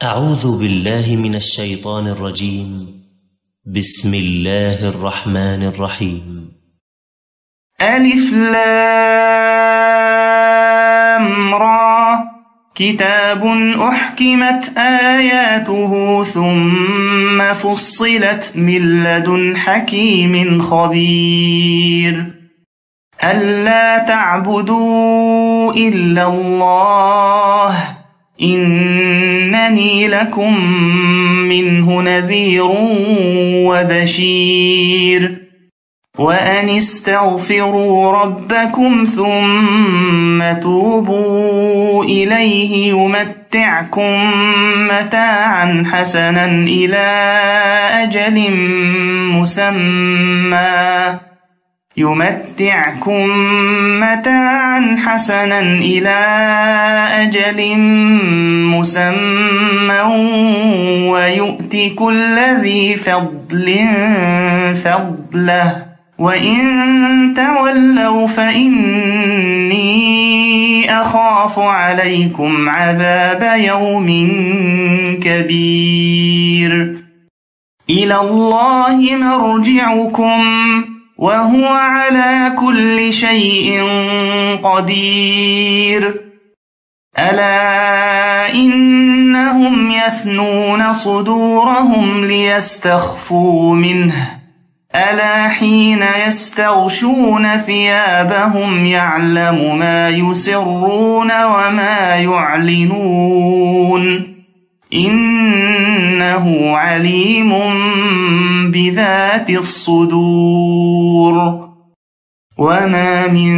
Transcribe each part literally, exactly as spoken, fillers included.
أعوذ بالله من الشيطان الرجيم. بسم الله الرحمن الرحيم. ألف لام را كتاب أحكمت آياته ثم فصلت من لدن حكيم خبير ألا تعبدوا إلا الله إنني لكم منه نذير وبشير وأن استغفروا ربكم ثم توبوا إليه يمتعكم متاعا حسنا إلى أجل مسمى يمتعكم متاعا حسنا إلى أجل مسمى ويؤتي كل ذي فضل فضله وإن تولوا فإني أخاف عليكم عذاب يوم كبير إلى الله مرجعكم وهو على كل شيء قدير ألا إنهم يثنون صدورهم ليستخفوا منه ألا حين يستغشون ثيابهم يعلم ما يسرون وما يعلنون إنه عليم بذات الصدور وما من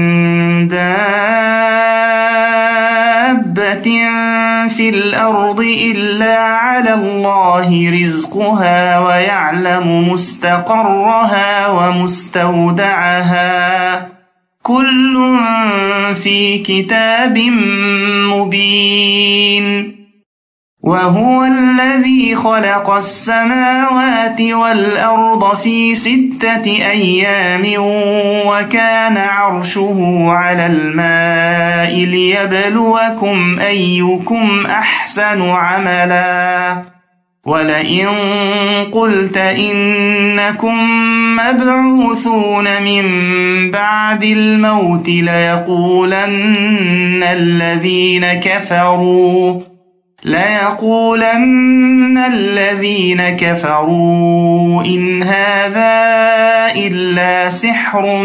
دابة في الأرض إلا على الله رزقها ويعلم مستقرها ومستودعها كل في كتاب مبين وهو الذي خلق السماوات والأرض في ستة أيام وكان عرشه على الماء ليبلوكم أيكم أحسن عملا ولئن قلت إنكم مبعوثون من بعد الموت ليقولن الذين كفروا ليقولن الذين كفروا إن هذا إلا سحر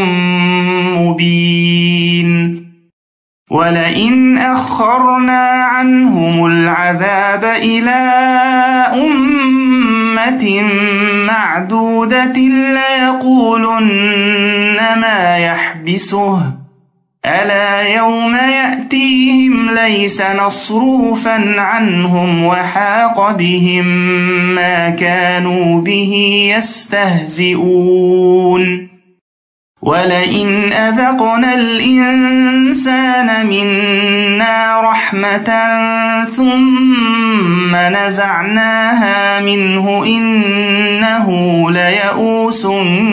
مبين ولئن أخرنا عنهم العذاب إلى أمة معدودة ليقولن ما يحبسه ألا يوم يأتيهم ليس مصروفا عنهم وحاق بهم ما كانوا به يستهزئون ولئن أذقنا الإنسان منا رحمة ثم نزعناها منه إنه ليئوس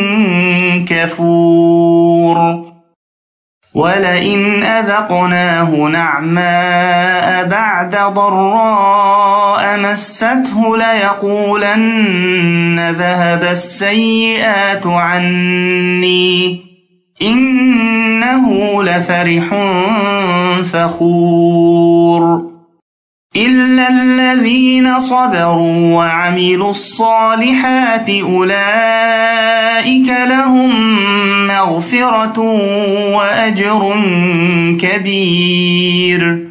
كفور ولئن أذقناه نعماء بعد ضراء مسته ليقولن ذهب السيئات عني إنه لفرح فخور إلا الذين صبروا وعملوا الصالحات أولئك لهم مغفرة وأجر كبير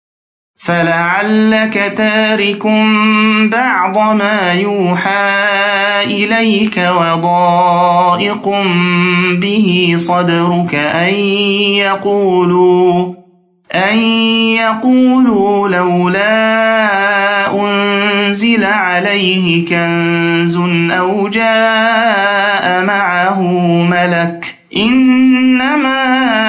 فلعلك تارك بعض ما يوحى إليك وضائق به صدرك أن يقولوا أن يقولوا لولا أنزل عليه كنز أو جاء معه ملك إنما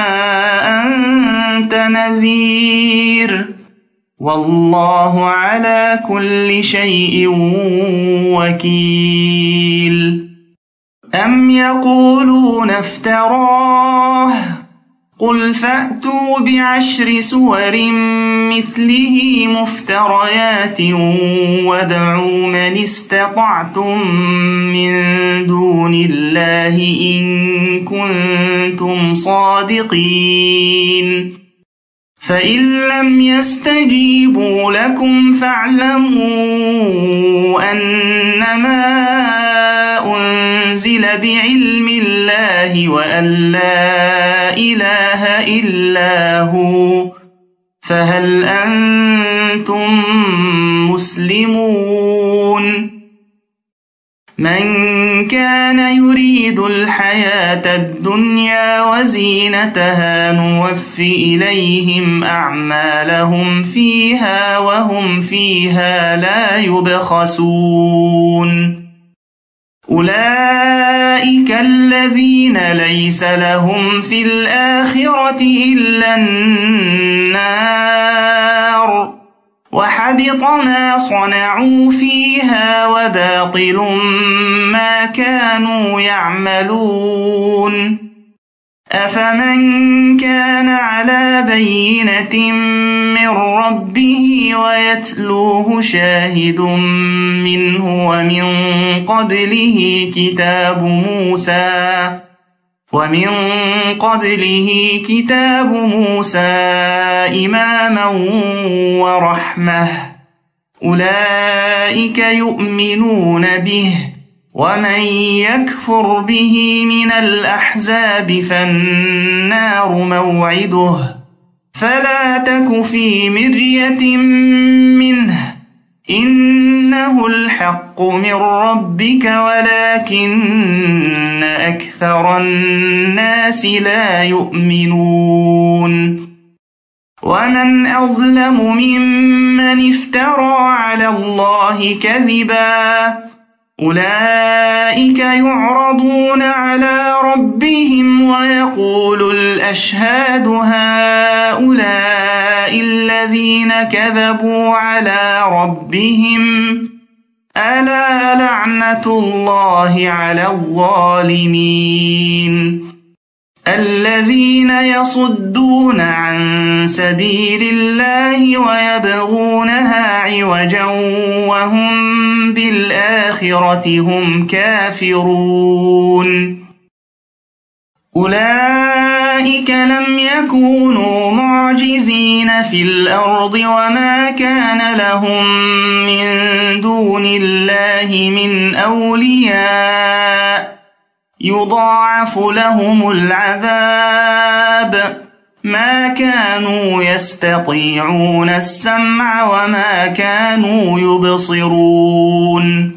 أنت نذير والله على كل شيء وكيل أم يقولون افتراه قل فأتوا بعشر سور مثله مفتريات وادعوا من استطعتم من دون الله إن كنتم صادقين فإن لم يستجيبوا لكم فاعلموا أنما أنزل بعلم الله وأن لا إله إلا هو فهل أنتم مسلمون من كان يريد الحياة الدنيا وزينتها نوف إليهم أعمالهم فيها وهم فيها لا يبخسون أولئك الذين ليس لهم في الآخرة إلا النار وحبط ما صنعوا فيها وباطل ما كانوا يعملون أفمن كان على بينة من ربه ويتلوه شاهد منه ومن قبله كتاب موسى ومن قبله كتاب موسى إماما ورحمة أولئك يؤمنون به ومن يكفر به من الأحزاب فالنار موعده فلا تك في مرية منه إنه الحق من ربك ولكن أكثر الناس لا يؤمنون ومن أظلم ممن افترى على الله كذبا أولئك يعرضون على ربهم ويقول الأشهاد هؤلاء الذين كذبوا على ربهم ألا لعنة الله على الظالمين الذين يصدون عن سبيل الله ويبغونها عوجا وهم بالآخرة هم كافرون أولئك لم يكونوا معجزين في الأرض وما كان لهم من دون الله من أولياء يضاعف لهم العذاب ما كانوا يستطيعون السمع وما كانوا يبصرون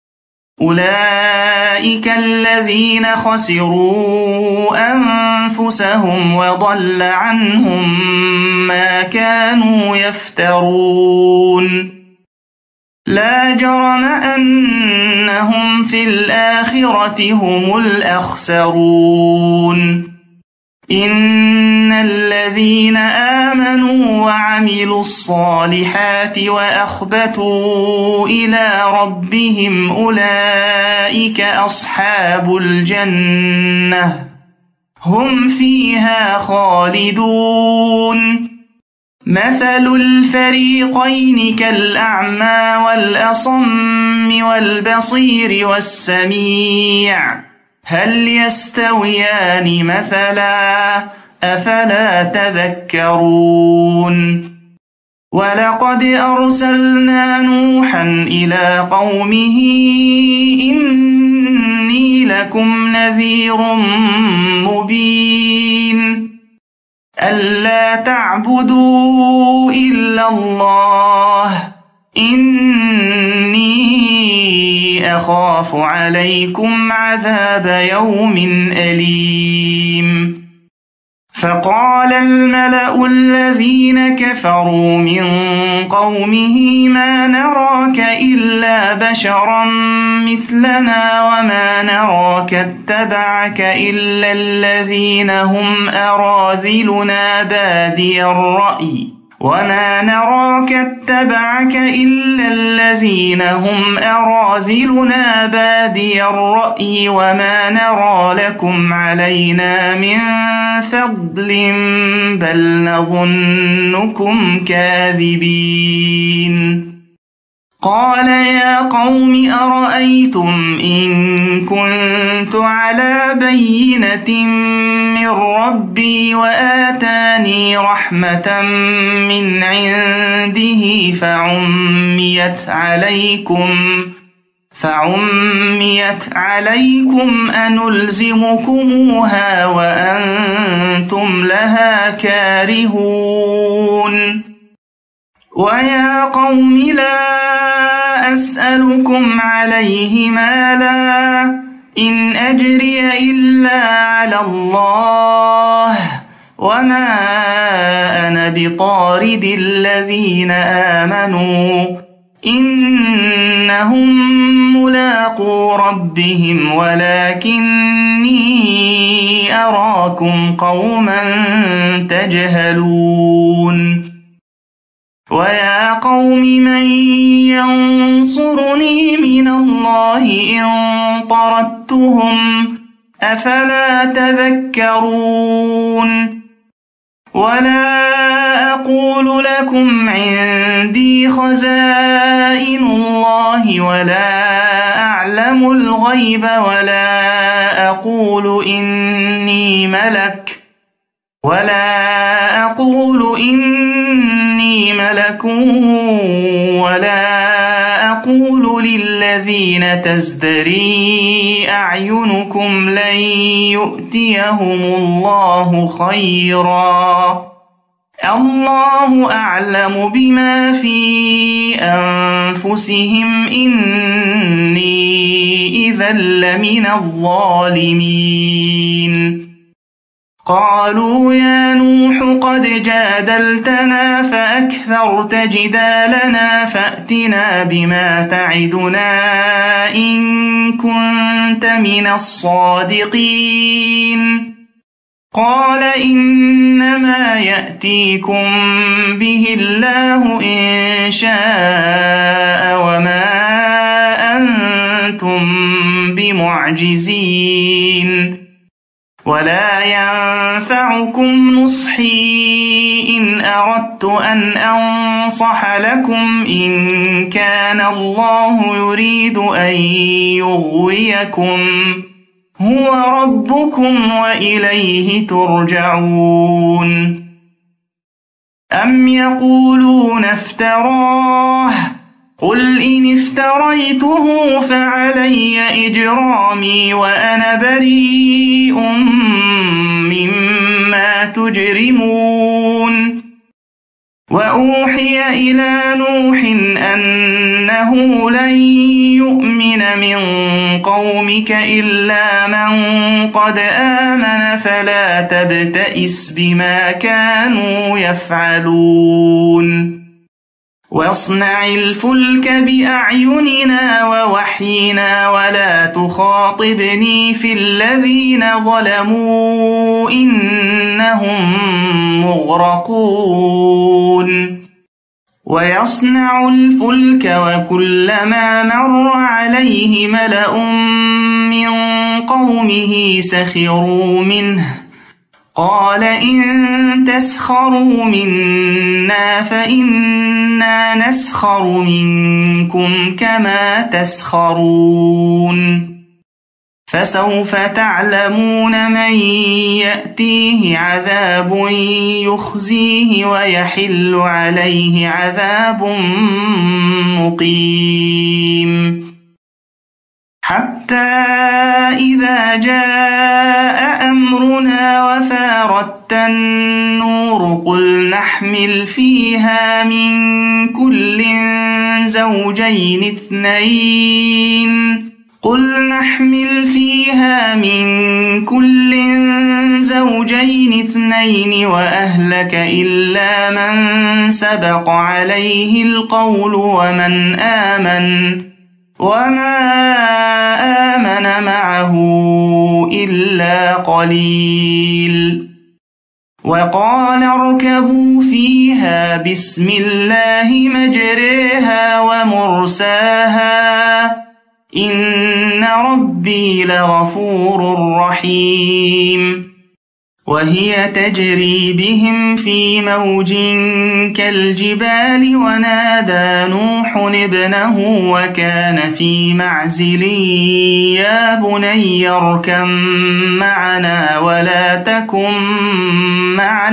أولئك الذين خسروا أنفسهم وضل عنهم ما كانوا يفترون لا جرم أنهم في الآخرة هم الأخسرون إن الذين آمنوا وعملوا الصالحات وأخبتوا إلى ربهم أولئك أصحاب الجنة هم فيها خالدون مثل الفريقين كالأعمى والأصم والبصير والسميع هل يستويان مثلا أفلا تذكرون ولقد أرسلنا نوحا إلى قومه إني لكم نذير مبين ألا تعبدوا إلا الله إني أخاف عليكم عذاب يوم أليم فقال الملأ الذين كفروا من قومه ما نراك إلا بشرا مثلنا وما نراك اتبعك إلا الذين هم أراذلنا بادي الرأي وما نراك اتبعك إلا الذين هم أراذلنا بادي الرأي وما نرى لكم علينا من فضل بل نظنكم كاذبين قال يا قوم أرأيتم إن كنت على بينة من ربي وآتاني رحمة من عنده فعميت عليكم فعميت عليكم أنلزمكموها وأنتم لها كارهون ويا قوم لا أسألكم عليه مالا إن أجري إلا على الله وما أنا بطارد الذين آمنوا إنهم ملاقو ربهم ولكني أراكم قوما تجهلون ويا قوم من ينصرني من الله إن طردتهم أفلا تذكرون ولا أقول لكم عندي خزائن الله ولا أعلم الغيب ولا أقول إني ملك ولا أقول إني ملك ولا أقول للذين تزدري أعينكم لن يؤتيهم الله خيرا الله أعلم بما في أنفسهم إني إذا لمن الظالمين قالوا يا نوح قد جادلتنا فأكثرت جدالنا فأتنا بما تعدنا إن كنت من الصادقين قال إنما يأتيكم به الله إن شاء وما أنتم بمعجزين ولا ينفعكم نصحي إن أردت أن أنصح لكم إن كان الله يريد أن يغويكم هو ربكم وإليه ترجعون أم يقولون افتراه قل إن افتريته فعلي إجرامي وأنا بريء مما تجرمون وأوحي إلى نوح أنه لن يؤمن من قومك إلا من قد آمن فلا تبتئس بما كانوا يفعلون واصنع الفلك بأعيننا ووحينا ولا تخاطبني في الذين ظلموا إنهم مغرقون ويصنع الفلك وكلما مر عليه ملأ من قومه سخروا منه قال إن تسخروا منا فإنا نسخر منكم كما تسخرون فسوف تعلمون من يأتيه عذاب يخزيه ويحل عليه عذاب مقيم حتى إذا جاء أمرنا وفارت النور قل نحمل فيها من كل زوجين اثنين قل نحمل فيها من كل زوجين اثنين وأهلك إلا من سبق عليه القول ومن آمن وما آمن معه إلا قليل وقال اركبوا فيها بسم الله مجريها ومرساها إن ربي لغفور رحيم وهي تجري بهم في موج كالجبال ونادى نوح ابنه وكان في معزل يا بني اركب معنا ولا تكن مع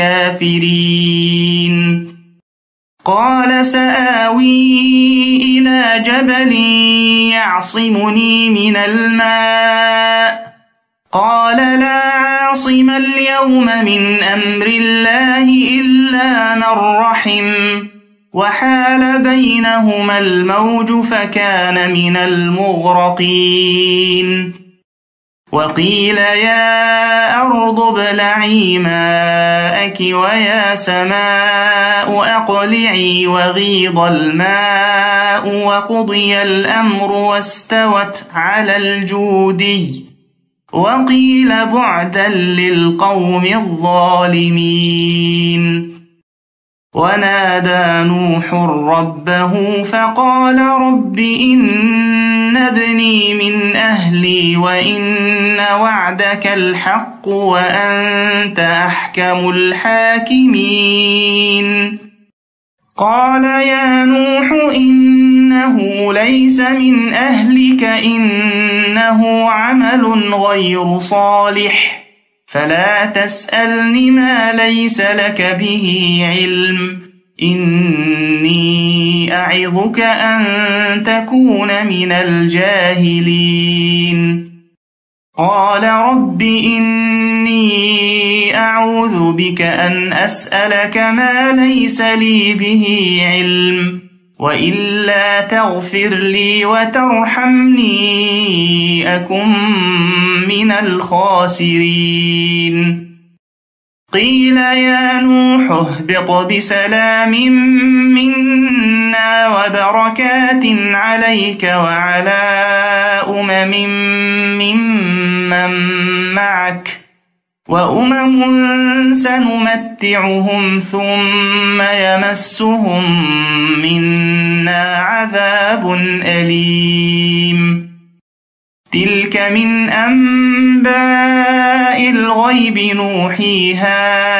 الكافرين قال سآوي إلى جبل يعصمني من الماء قال لا عاصم اليوم من أمر الله إلا من رحم وحال بينهما الموج فكان من المغرقين وقيل يا أرض ابلعي ماءك ويا سماء أقلعي وغيض الماء وقضي الأمر واستوت على الجودي وقيل بعدا للقوم الظالمين ونادى نوح ربه فقال رب إن ابني من أهلي وإن وعدك الحق وأنت أحكم الحاكمين قال يا نوح إنه ليس من أهلك إنه عمل غير صالح فلا تسألني ما ليس لك به علم إني أعظك أن تكون من الجاهلين قال رب إني أعوذ بك أن أسألك ما ليس لي به علم وإلا تغفر لي وترحمني أكن من الخاسرين قيل يا نوح اهبط بسلام منا وبركات عليك وعلى أمم ممن معك وأمم سنمتعهم ثم يمسهم منا عذاب أليم تلك من أنباء الغيب نوحيها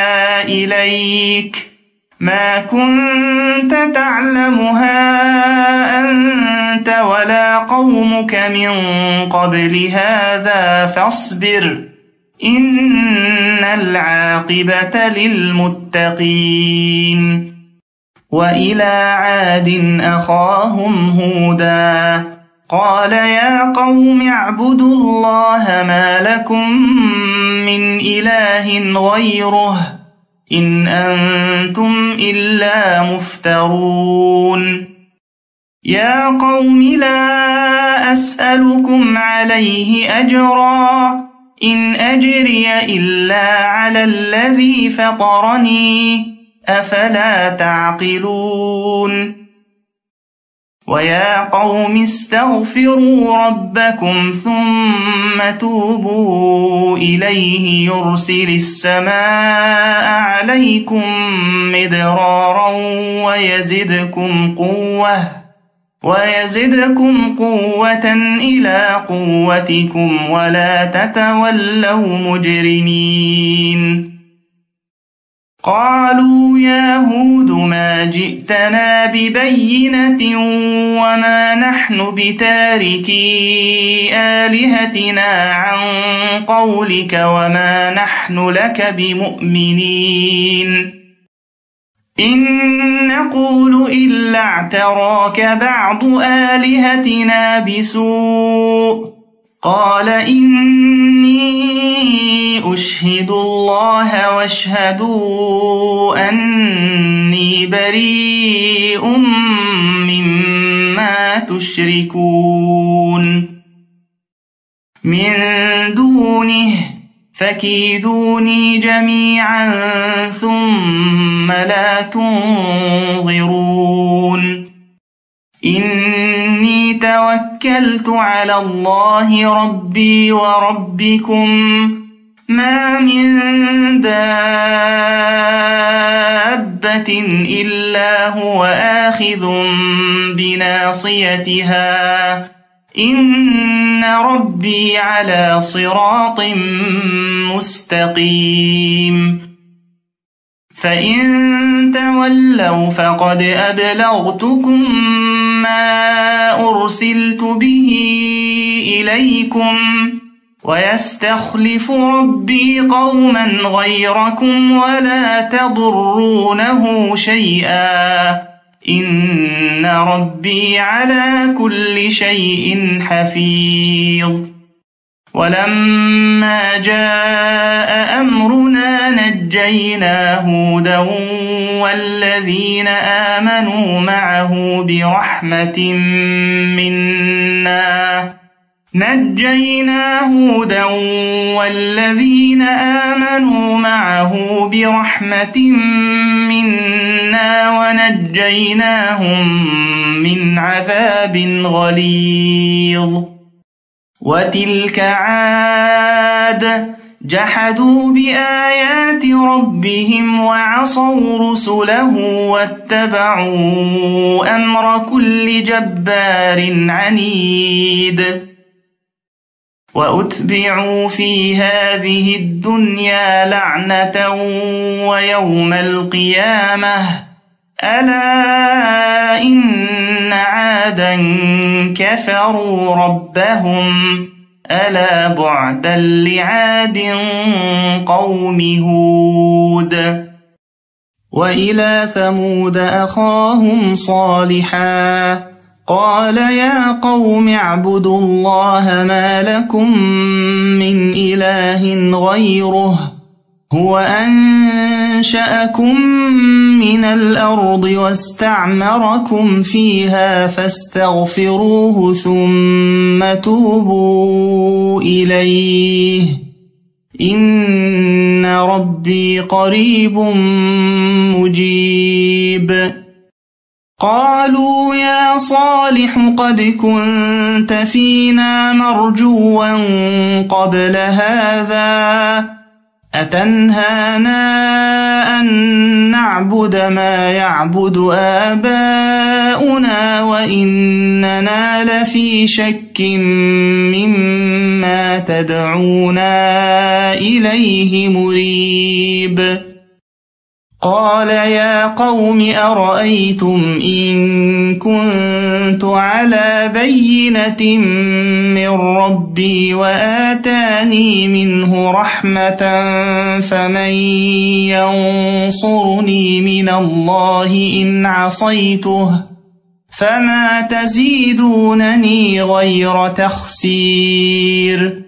إليك ما كنت تعلمها أنت ولا قومك من قبل هذا فاصبر إن العاقبة للمتقين وإلى عاد أخاهم هودا قال يا قوم اعبدوا الله ما لكم من إله غيره إن أنتم إلا مفترون يا قوم لا أسألكم عليه أجرا إن أجري إلا على الذي فطرني أفلا تعقلون ويا قوم استغفروا ربكم ثم توبوا إليه يرسل السماء عليكم مدرارا ويزدكم قوة ويزدكم قوة إلى قوتكم ولا تتولوا مجرمين قالوا يا هود ما جئتنا ببينة وما نحن بتاركي آلهتنا عن قولك وما نحن لك بمؤمنين إن نقول إلا اعتراك بعض آلهتنا بسوء قال إني أشهد الله واشهدوا أني بريء مما تشركون من دونه فكيدوني جميعا ثم لا تنظرون إني توكلت على الله ربي وربكم ما من دابة إلا هو آخذ بناصيتها إن ربي على صراط مستقيم فإن تولوا فقد أبلغتكم ما أرسلت به إليكم ويستخلف ربي قوما غيركم ولا تضرونه شيئا إن ربي على كل شيء حفيظ ولما جاء أمرنا نجينا هودا والذين آمنوا معه برحمة منا نجينا هودا والذين آمنوا معه برحمة منا ونجيناهم من عذاب غليظ وتلك عاد جحدوا بآيات ربهم وعصوا رسله واتبعوا أمر كل جبار عنيد وأتبعوا في هذه الدنيا لعنة ويوم القيامة ألا إن عادا كفروا ربهم ألا بعدا لعاد قوم هود وإلى ثمود أخاهم صالحا قال يا قوم اعبدوا الله ما لكم من إله غيره هو أنشأكم من الأرض واستعمركم فيها فاستغفروه ثم توبوا إليه إن ربي قريب مجيب قالوا يا صالح قد كنت فينا مرجوا قبل هذا أتنهانا أن نعبد ما يعبد آباؤنا وإننا لفي شك مما تدعونا إليه مريب قال يا قوم أرأيتم إن كنت على بينة من ربي وآتاني منه رحمة فمن ينصرني من الله إن عصيته فما تزيدونني غير تخسير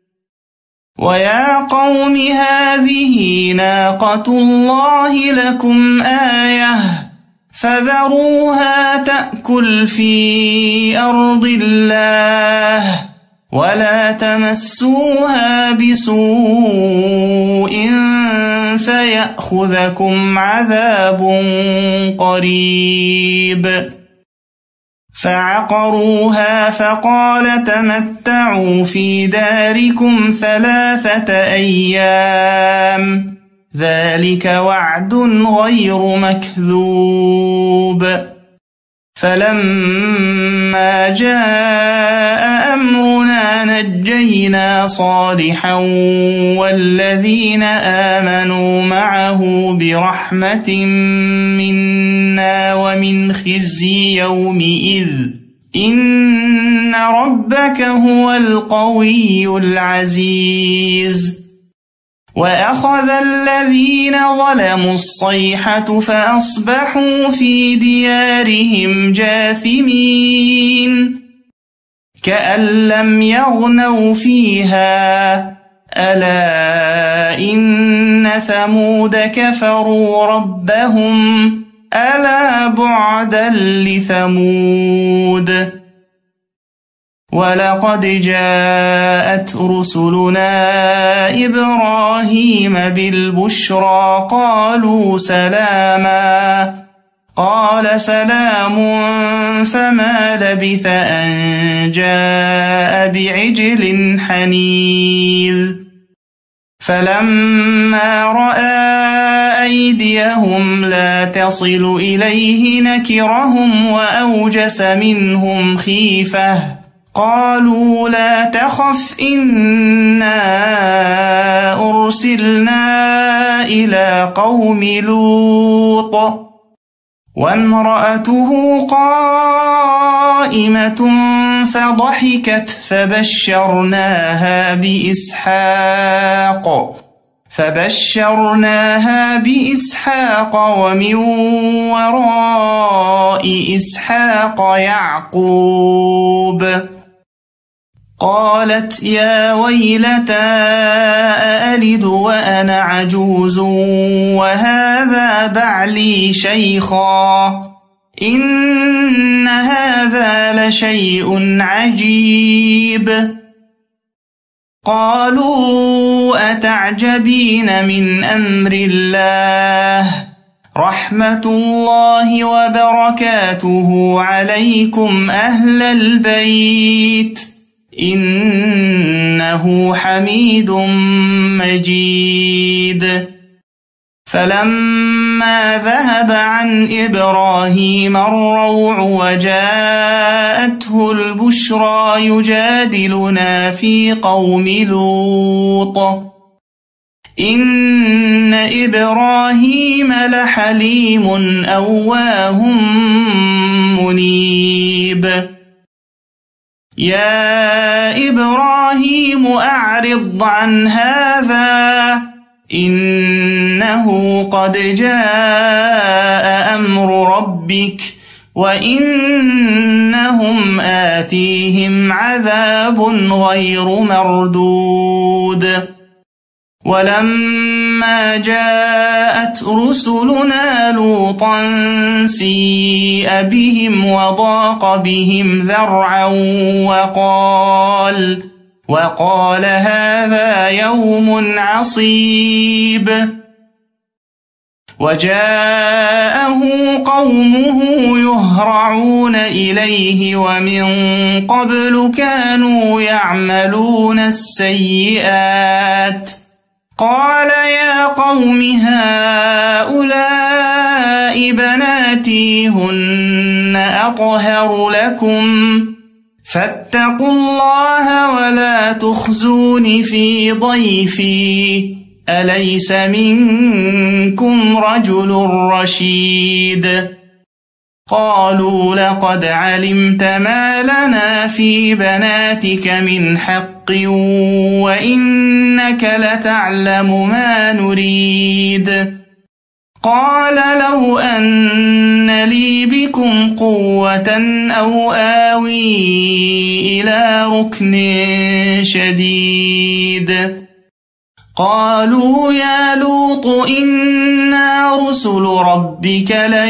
ويا قوم هذه ناقة الله لكم آية فذروها تأكل في أرض الله ولا تمسوها بسوء فيأخذكم عذاب قريب فعقروها فقال تمتعوا في داركم ثلاثة أيام ذلك وعد غير مكذوب فلما جاء أمرنا نجينا صالحا والذين آمنوا معه برحمة منا ومن خزي يومئذ إن ربك هو القوي العزيز وأخذ الذين ظلموا الصيحة فأصبحوا في ديارهم جاثمين كأن لم يغنوا فيها ألا إن ثمود كفروا ربهم ألا بعدا لثمود ولقد جاءت رسلنا إبراهيم بالبشرى قالوا سلاما قال سلام فما لبث أن جاء بعجل حنيذ فلما رأى أيديهم لا لا تصل إليه نكرهم وأوجس منهم خيفة قالوا لا تخف إنا أرسلنا إلى قوم لوط وامرأته قائمة فضحكت فبشرناها بإسحاق فبشرناها بإسحاق ومن وراء إسحاق يعقوب قالت يا ويلتى أألد وأنا عجوز وهذا بعلي شيخا إن هذا لشيء عجيب قالوا أتعجبين من أمر الله رحمة الله وبركاته عليكم أهل البيت إنه حميد مجيد فلما ذهب عن إبراهيم الروع وجاءته البشرى يجادلنا في قوم لوط إن إبراهيم لحليم أواه منيب يا إبراهيم أعرض عن هذا إنه قد جاء أمر ربك وإنهم آتيهم عذاب غير مردود ولما جاءت رسلنا لوطا سيء بهم وضاق بهم ذرعا وقال وقال هذا يوم عصيب وجاءه قومه يهرعون إليه ومن قبل كانوا يعملون السيئات قال يا قوم هؤلاء بناتي هن أطهر لكم فاتقوا الله ولا تخزون في ضيفي أليس منكم رجل رشيد قالوا لقد علمت ما لنا في بناتك من حق وإنك لتعلم ما نريد قال لو أن لي بكم قوة أو آوي إلى ركن شديد قالوا يا لوط إنا رسل ربك لن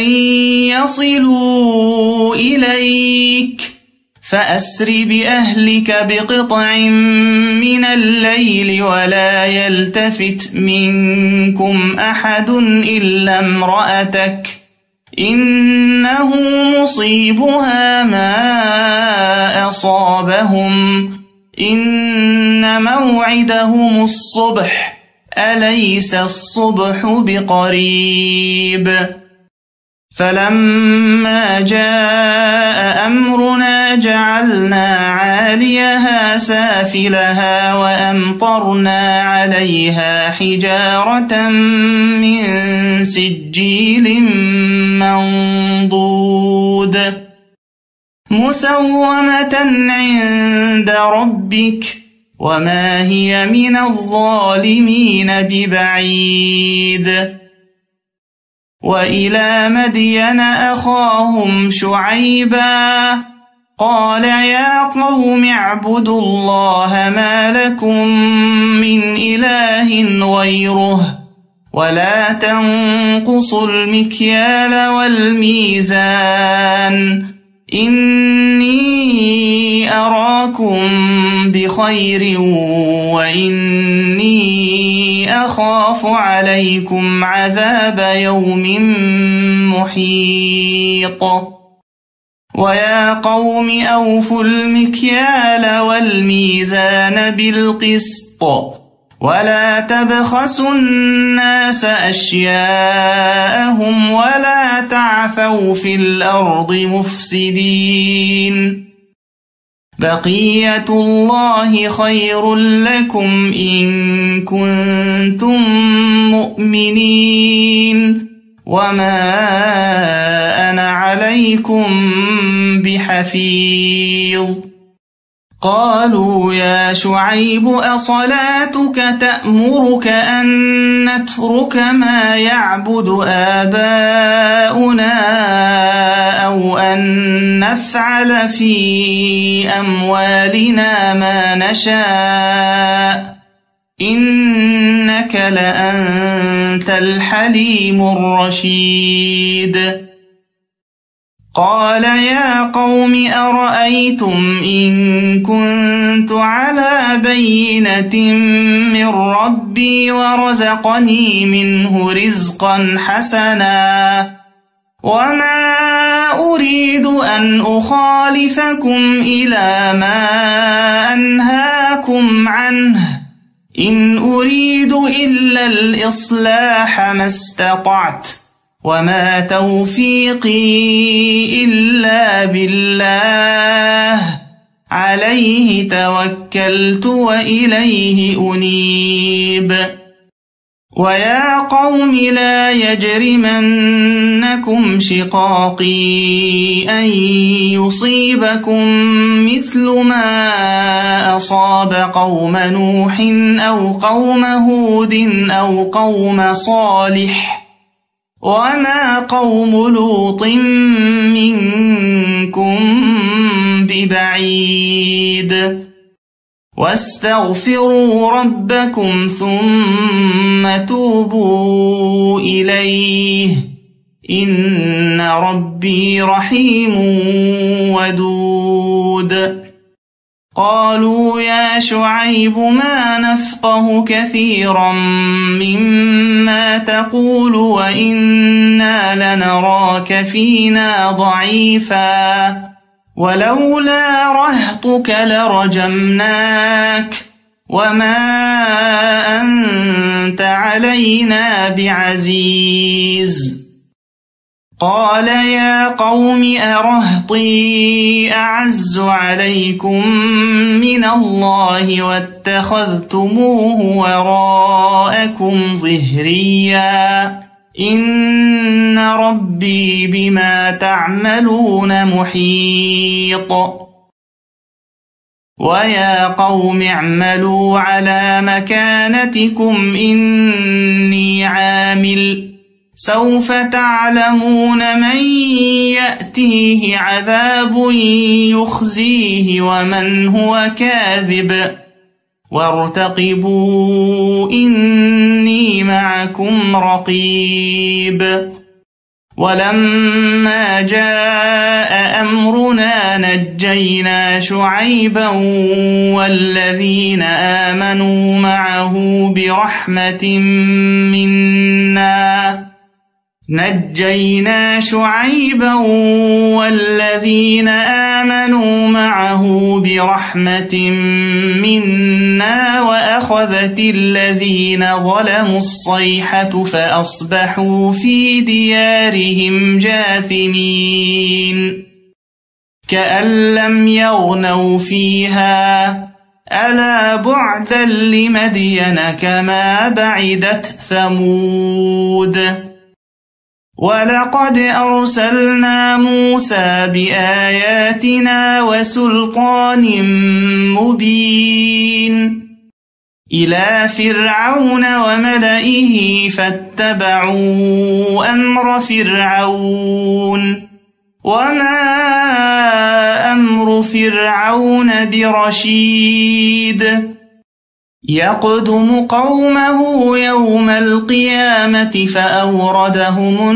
يصلوا إليك فأسر بأهلك بقطع من الليل ولا يلتفت منكم أحد إلا امرأتك إنه مصيبها ما أصابهم إن موعدهم الصبح أليس الصبح بقريب فلما جاء أمرنا جعلنا عاليها سافلها وأمطرنا عليها حجارة من سجيل منضود مسومة عند ربك وما هي من الظالمين ببعيد وإلى مدين أخاهم شعيبا قال يا قوم اعبدوا الله ما لكم من إله غيره ولا تنقصوا المكيال والميزان إني أراكم بخير وإني أخاف عليكم عذاب يوم محيط ويا قوم أوفوا المكيال والميزان بالقسط ولا تبخسوا الناس أشياءهم ولا تعثوا في الأرض مفسدين بقية الله خير لكم إن كنتم مؤمنين وما أنا عليكم بحفيظ قالوا يا شعيب أصلاتك تأمرك أن نترك ما يعبد آباؤنا أو أن نفعل في أموالنا ما نشاء إنك لأنت الحليم الرشيد قال يا قوم أرأيتم إن كنت على بينة من ربي ورزقني منه رزقا حسنا وما أريد أن أخالفكم إلى ما أنهاكم عنه إن أريد إلا الإصلاح ما استطعت وما توفيقي إلا بالله عليه توكلت وإليه أنيب ويا قوم لا يجرمنكم شقاقي أن يصيبكم مثل ما أصاب قوم نوح أو قوم هود أو قوم صالح وما قوم لوط منكم ببعيد واستغفروا ربكم ثم توبوا إليه إن ربي رحيم ودود قالوا يا شعيب ما نفقه كثيرا مما تقول وإنا لنراك فينا ضعيفا ولولا رهطك لرجمناك وما أنت علينا بعزيز قال يا قوم أرهطي أعز عليكم من الله واتخذتموه وراءكم ظهريا إن ربي بما تعملون محيط ويا قوم اعملوا على مكانتكم إني عامل سوف تعلمون من يأتيه عذاب يخزيه ومن هو كاذب وارتقبوا إني معكم رقيب ولما جاء أمرنا نجينا شعيبا والذين آمنوا معه برحمة منا نجينا شعيبا والذين آمنوا معه برحمة منا وأخذت الذين ظلموا الصيحة فأصبحوا في ديارهم جاثمين كأن لم يغنوا فيها ألا بعدا لمدين كما بعدت ثمود ولقد أرسلنا موسى بآياتنا وسلطان مبين إلى فرعون وملئه فاتبعوا أمر فرعون وما أمر فرعون برشيد يقدم قومه يوم القيامة فأوردهم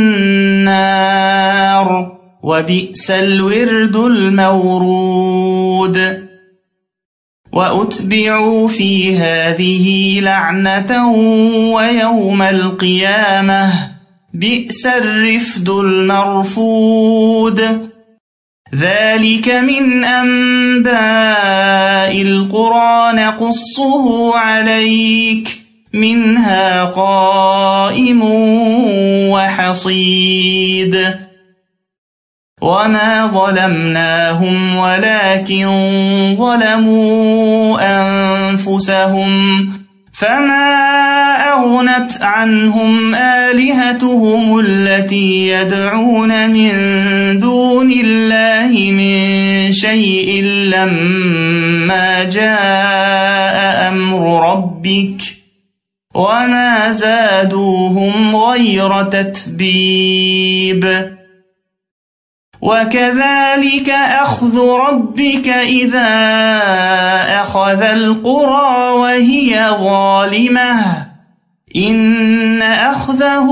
النار وبئس الورد المورود وأتبعوا في هذه لعنة ويوم القيامة بئس الرفد المرفود ذلك من أنباء القرى نقصه عليك منها قائم وحصيد وما ظلمناهم ولكن ظلموا أنفسهم فما أغنت عنهم آلهتهم التي يدعون من دون الله من شيء لما جاء أمر ربك وما زادوهم غير تتبيب وكذلك أخذ ربك إذا أخذ القرى وهي ظالمة إن أخذه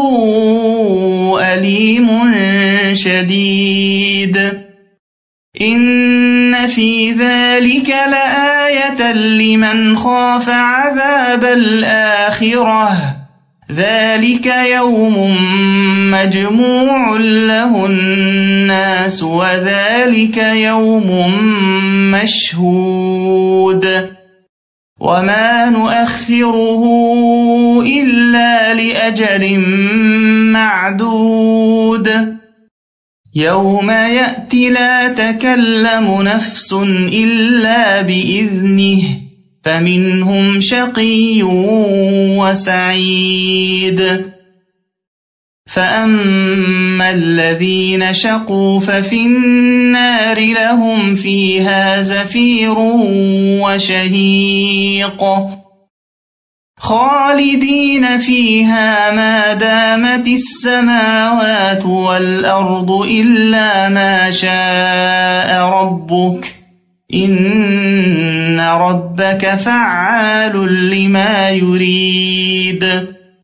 أليم شديد إن في ذلك لآية لمن خاف عذاب الآخرة ذلك يوم مجموع له الناس وذلك يوم مشهود وما نؤخره إلا لأجل معدود يوم يأتي لا تكلم نفس إلا بإذنه فمنهم شقي وسعيد فأما الذين شقوا ففي النار لهم فيها زفير وشهيق خالدين فيها ما دامت السماوات والأرض إلا ما شاء ربك إن ربك فعال لما يريد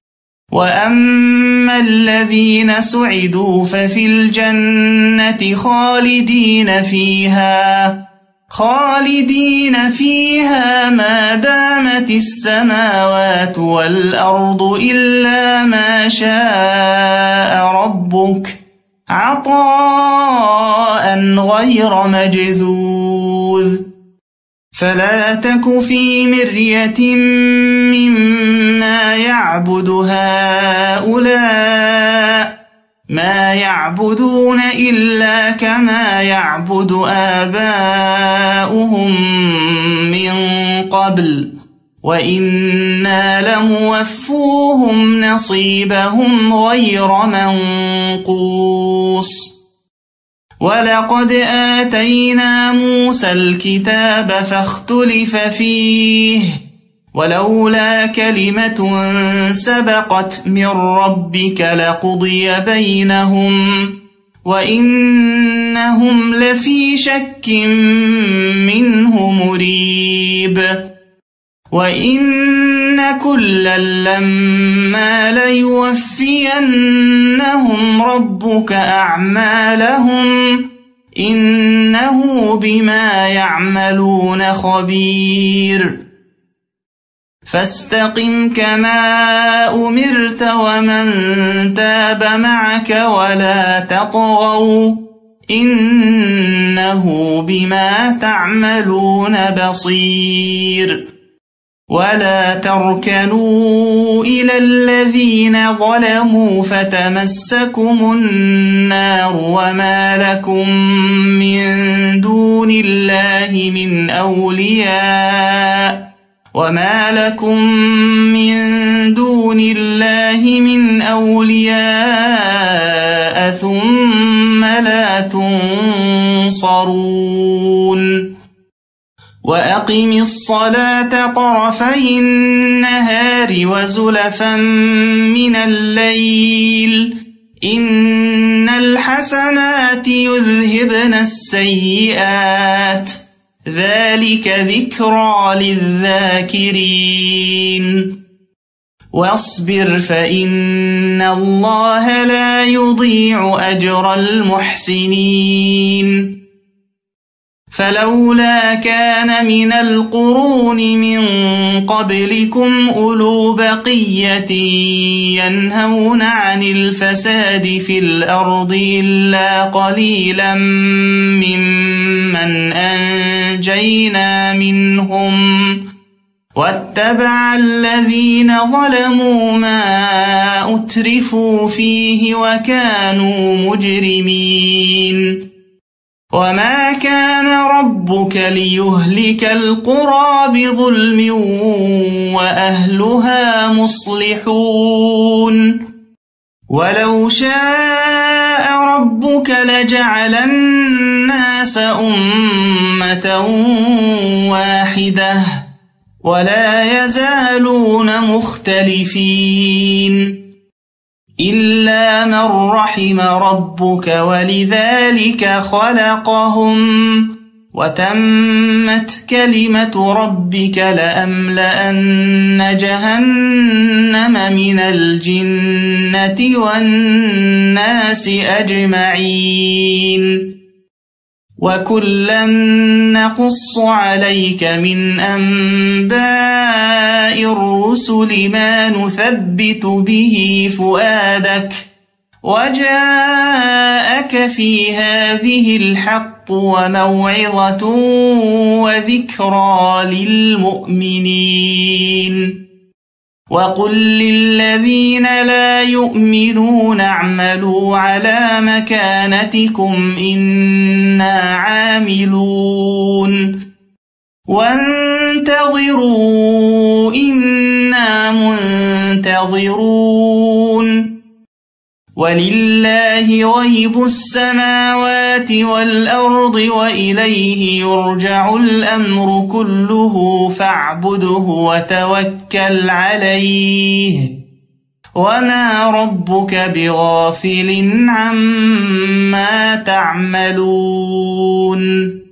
وأما الذين سعدوا ففي الجنة خالدين فيها خالدين فيها ما دامت السماوات والأرض إلا ما شاء ربك عطاء غير مجذوذ فلا تك في مرية مما يعبد هؤلاء ما يعبدون إلا كما يعبد آباؤهم من قبل وإنا لموفوهم نصيبهم غير منقوص ولقد آتينا موسى الكتاب فاختلف فيه ولولا كلمة سبقت من ربك لقضي بينهم وإنهم لفي شك منه مريب وإن كلا لما ليوفينهم ربك أعمالهم إنه بما يعملون خبير فاستقم كما أمرت ومن تاب معك ولا تطغوا إنه بما تعملون بصير ولا تركنوا إلى الذين ظلموا فتمسكم النار وما لكم من دون الله من أولياء وما لكم من دون الله من أولياء ثم لا تنصرون وأقم الصلاة طرفي النهار وزلفا من الليل إن الحسنات يذهبن السيئات ذلك ذكرى للذاكرين واصبر فإن الله لا يضيع أجر المحسنين فلولا كان من القرون من قبلكم أولو بقية ينهون عن الفساد في الأرض إلا قليلا ممن أنجينا منهم واتبع الذين ظلموا ما أترفوا فيه وكانوا مجرمين وما كان ربك ليهلك القرى بظلم وأهلها مصلحون ولو شاء ربك لجعل الناس أمة واحدة ولا يزالون مختلفين إلا من رحم ربك ولذلك خلقهم وتمت كلمة ربك لأملأن جهنم من الجنة والناس أجمعين وكلا نقص عليك من أنباء الرسل ما نثبت به فؤادك وجاءك في هذه الحق وموعظة وذكرى للمؤمنين وقل للذين لا يؤمنون اعملوا على مكانتكم إنا عاملون وانتظروا إنا منتظرون ولله غيب السماوات والأرض وإليه يرجع الأمر كله فاعبده وتوكل عليه وما ربك بغافل عما تعملون